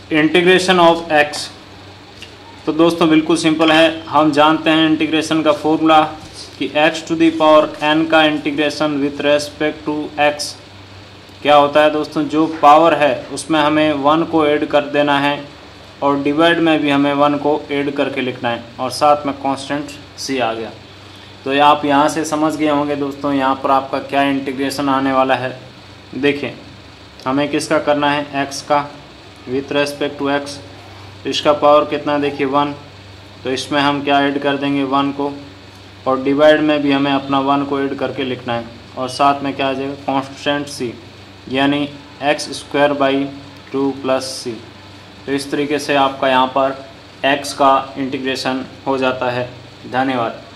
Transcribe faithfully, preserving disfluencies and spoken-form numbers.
Integration of x. तो दोस्तों बिल्कुल सिंपल है, हम जानते हैं इंटीग्रेशन का फॉर्मूला कि x to the power n का integration with respect to x क्या होता है दोस्तों, जो पावर है उसमें हमें वन को ऐड कर देना है और डिवाइड में भी हमें वन को ऐड करके लिखना है और साथ में कांस्टेंट c आ गया। तो ये आप यहाँ से समझ गए होंगे दोस्तों, यहाँ पर आपका क्या इंटीग्रेशन आने वाला है। देखिए हमें किसका करना है, x का विथ रेस्पेक्ट टू x। तो इसका पावर कितना देखिए वन, तो इसमें हम क्या ऐड कर देंगे वन को, और डिवाइड में भी हमें अपना वन को ऐड करके लिखना है और साथ में क्या आ जाएगा कांस्टेंट c, यानी x square by two plus c. तो इस तरीके से आपका यहाँ पर x का इंटीग्रेशन हो जाता है। धन्यवाद।